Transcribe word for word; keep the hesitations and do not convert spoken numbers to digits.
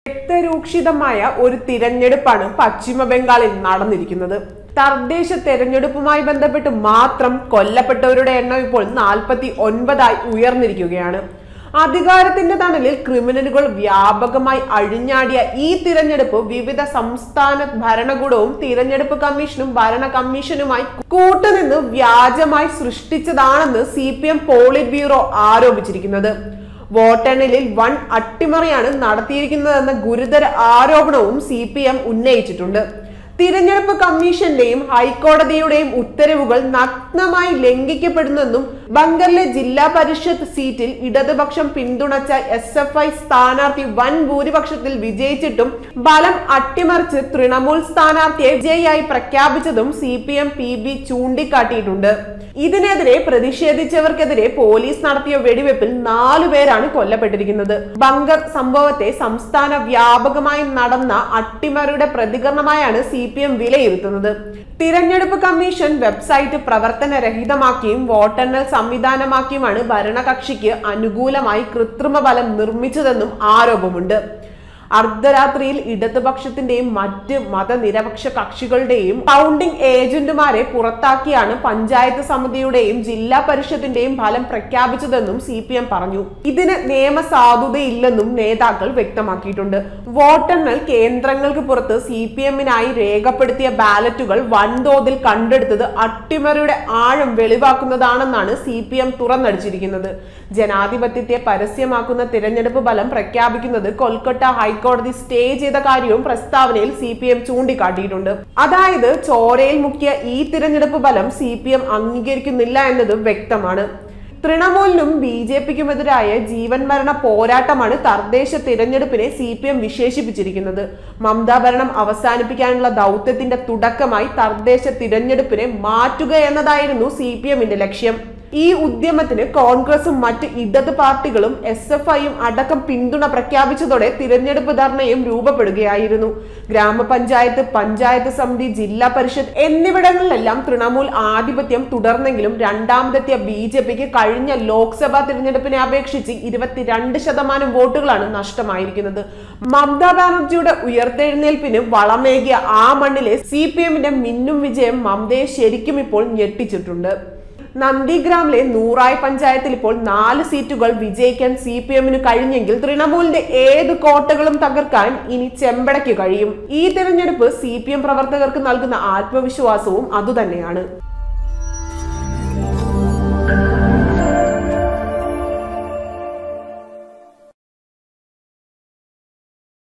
രക്തരൂക്ഷിതമായ ഒരു തിരഞ്ഞെടുപ്പാണ് പശ്ചിമ ബംഗാളിൽ നടന്നിരിക്കുന്നത്. തദ്ദേശ തെരഞ്ഞെടുപ്പുമായി ബന്ധപ്പെട്ട് മാത്രം കൊല്ലപ്പെട്ടവരുടെ എണ്ണം ഇപ്പോൾ നാൽപ്പത്തി ഒൻപതായി ഉയർന്നിരിക്കുകയാണ്. അധികാരത്തിന്റെ തണലിൽ ക്രിമിനലുകൾ വ്യാപകമായി അഴിഞ്ഞാടിയ ഈ തിരഞ്ഞെടുപ്പ് വിവിധ സംസ്ഥാന ഭരണകൂടവും തിരഞ്ഞെടുപ്പ് കമ്മീഷനും ഭരണ കമ്മീഷനുമായി കൂട്ടുനിന്ന് വ്യാജമായി സൃഷ്ടിച്ചതാണെന്ന് C P M politburo ആരോപിച്ചിരിക്കുന്നത്. വോട്ടെണ്ണലിൽ വൻ അട്ടിമറിയാണ് നടത്തിയിരിക്കുന്നതെന്ന ഗുരുതര ആരോപണവും സി പി എം ഉന്നയിച്ചിട്ടുണ്ട്. തിരഞ്ഞെടുപ്പ് കമ്മീഷന്റെയും ഹൈക്കോടതിയുടെയും ഉത്തരവുകൾ നഗ്നമായി ലംഘിക്കപ്പെടുന്നെന്നും ബംഗറിലെ ജില്ലാ പരിഷത്ത് സീറ്റിൽ ഇടതുപക്ഷം പിന്തുണച്ച എസ് എഫ് ഐ സ്ഥാനാർത്ഥി വൻ ഭൂരിപക്ഷത്തിൽ വിജയിച്ചിട്ടും ബലം അട്ടിമറിച്ച് തൃണമൂൽ സ്ഥാനാർത്ഥിയെ വിജയിയായി പ്രഖ്യാപിച്ചതും C P M P B ചൂണ്ടിക്കാട്ടിയിട്ടുണ്ട്. ഇതിനെതിരെ പ്രതിഷേധിച്ചവർക്കെതിരെ പോലീസ് നടത്തിയ വെടിവെപ്പിൽ നാലു പേരാണ് കൊല്ലപ്പെട്ടിരിക്കുന്നത്. ബംഗർ സംഭവത്തെ സംസ്ഥാന വ്യാപകമായി നടന്ന അട്ടിമറിയുടെ പ്രതികരണമായാണ് സി പി എം വിലയിരുത്തുന്നത്. തിരഞ്ഞെടുപ്പ് കമ്മീഷൻ വെബ്സൈറ്റ് പ്രവർത്തനരഹിതമാക്കിയും വോട്ടെണ്ണൽ സംവിധാനമാക്കിയുമാണ് ഭരണകക്ഷിക്ക് അനുകൂലമായി കൃത്രിമ ബലം നിർമ്മിച്ചതെന്നും ആരോപണമുണ്ട്. അർദ്ധരാത്രിയിൽ ഇടതുപക്ഷത്തിന്റെയും മറ്റ് മതനിരപക്ഷ കക്ഷികളുടെയും കൗണ്ടിംഗ് ഏജന്റുമാരെ പുറത്താക്കിയാണ് പഞ്ചായത്ത് സമിതിയുടെയും ജില്ലാ പരിഷത്തിന്റെയും ഫലം പ്രഖ്യാപിച്ചതെന്നും സി പി എം പറഞ്ഞു. ഇതിന് നിയമസാധുതയില്ലെന്നും നേതാക്കൾ വ്യക്തമാക്കിയിട്ടുണ്ട്. വോട്ടെണ്ണൽ കേന്ദ്രങ്ങൾക്ക് പുറത്ത് സി പി എമ്മിനായി രേഖപ്പെടുത്തിയ ബാലറ്റുകൾ വൻതോതിൽ കണ്ടെടുത്തത് അട്ടിമറിയുടെ ആഴം വെളിവാക്കുന്നതാണെന്നാണ് സി പി എം തുറന്നടിച്ചിരിക്കുന്നത്. ജനാധിപത്യത്തെ പരസ്യമാക്കുന്ന തിരഞ്ഞെടുപ്പ് ഫലം പ്രഖ്യാപിക്കുന്നത് കൊൽക്കത്ത ഹൈക്കോടതി സ്റ്റേ ചെയ്ത കാര്യവും പ്രസ്താവനയിൽ സി പി എം ചൂണ്ടിക്കാട്ടിയിട്ടുണ്ട്. അതായത് ചോരയിൽ മുക്കിയ ഈ തിരഞ്ഞെടുപ്പ് ഫലം സി പി എം അംഗീകരിക്കുന്നില്ല എന്നത് വ്യക്തമാണ്. തൃണമൂലിനും ബി ജെ പിക്കുമെതിരായ ജീവൻ മരണ പോരാട്ടമാണ് തദ്ദേശ തിരഞ്ഞെടുപ്പിനെ സി പി എം വിശേഷിപ്പിച്ചിരിക്കുന്നത്. മമതാ ഭരണം അവസാനിപ്പിക്കാനുള്ള ദൗത്യത്തിന്റെ തുടക്കമായി തദ്ദേശ തിരഞ്ഞെടുപ്പിനെ മാറ്റുക എന്നതായിരുന്നു സി പി എമ്മിന്റെ ലക്ഷ്യം. ഈ ഉദ്യമത്തിന് കോൺഗ്രസും മറ്റ് ഇടത് പാർട്ടികളും എസ് എഫ് ഐയും അടക്കം പിന്തുണ പ്രഖ്യാപിച്ചതോടെ തിരഞ്ഞെടുപ്പ് ധർണയും രൂപപ്പെടുകയായിരുന്നു. ഗ്രാമപഞ്ചായത്ത്, പഞ്ചായത്ത് സമിതി, ജില്ലാ പരിഷത്ത് എന്നിവിടങ്ങളിലെല്ലാം തൃണമൂൽ ആധിപത്യം തുടർന്നെങ്കിലും രണ്ടാമതെത്തിയ ബി ജെ പിക്ക് കഴിഞ്ഞ ലോക്സഭാ തിരഞ്ഞെടുപ്പിനെ അപേക്ഷിച്ച് ഇരുപത്തിരണ്ട് ശതമാനം വോട്ടുകളാണ് നഷ്ടമായിരിക്കുന്നത്. മമതാ ബാനർജിയുടെ ഉയർത്തെഴുന്നേൽപ്പിന് വളമേകിയ ആ മണ്ണിലെ സി പി എമ്മിന്റെ മിന്നും വിജയം മമതയെ ശരിക്കും ഇപ്പോൾ ഞെട്ടിച്ചിട്ടുണ്ട്. നന്ദിഗ്രാമിലെ നൂറായി പഞ്ചായത്തിൽ ഇപ്പോൾ നാല് സീറ്റുകൾ വിജയിക്കാൻ സി പി എമ്മിന് കഴിഞ്ഞെങ്കിൽ തൃണമൂലിന്റെ ഏത് കോട്ടകളും തകർക്കാൻ ഇനി ചെമ്പടയ്ക്ക് കഴിയും. ഈ തിരഞ്ഞെടുപ്പ് സി പി എം പ്രവർത്തകർക്ക് നൽകുന്ന ആത്മവിശ്വാസവും അതുതന്നെയാണ്.